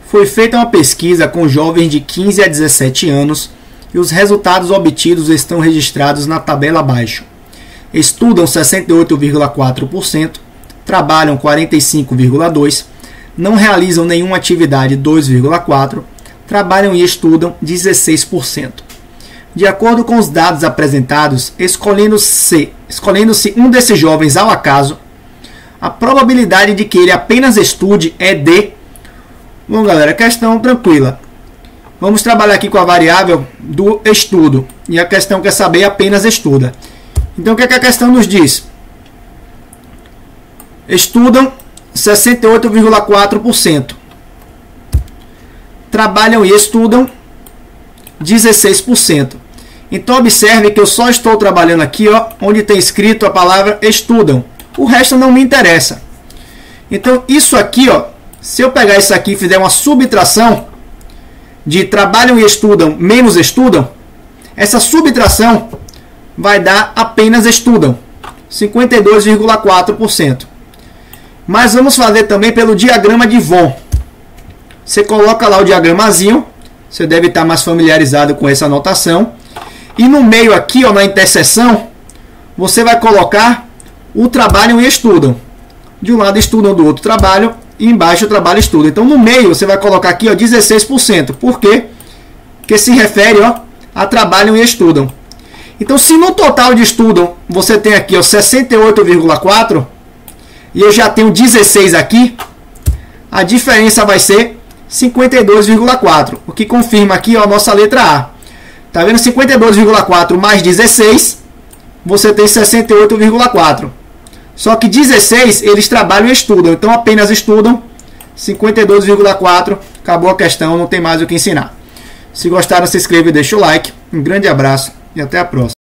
Foi feita uma pesquisa com jovens de 15 a 17 anos e os resultados obtidos estão registrados na tabela abaixo. Estudam 68,4%, trabalham 45,2%, não realizam nenhuma atividade 2,4%, trabalham e estudam 16%. De acordo com os dados apresentados, escolhendo-se um desses jovens ao acaso, a probabilidade de que ele apenas estude é de... Bom, galera, questão tranquila. Vamos trabalhar aqui com a variável do estudo. E a questão quer saber apenas estuda. Então, o que é que a questão nos diz? Estudam 68,4%. Trabalham e estudam 16%. Então, observe que eu só estou trabalhando aqui, ó, onde tem escrito a palavra estudam. O resto não me interessa. Então, isso aqui, ó, se eu pegar isso aqui e fizer uma subtração de trabalham e estudam menos estudam, essa subtração vai dar apenas estudam, 52,4%. Mas vamos fazer também pelo diagrama de Venn. Você coloca lá o diagramazinho, você deve estar mais familiarizado com essa notação. E no meio aqui, ó, na interseção, você vai colocar o trabalham e estudam. De um lado estudam, do outro trabalham, e embaixo o trabalho e estuda. Então no meio você vai colocar aqui, ó, 16%. Por quê? Porque se refere, ó, a trabalham e estudam. Então se no total de estudam você tem aqui, ó, 68,4 e eu já tenho 16 aqui, a diferença vai ser 52,4, o que confirma aqui, ó, a nossa letra A. Tá vendo? 52,4 mais 16, você tem 68,4. Só que 16 eles trabalham e estudam, então apenas estudam, 52,4, acabou a questão, não tem mais o que ensinar. Se gostaram, se inscreva e deixa o like. Um grande abraço e até a próxima.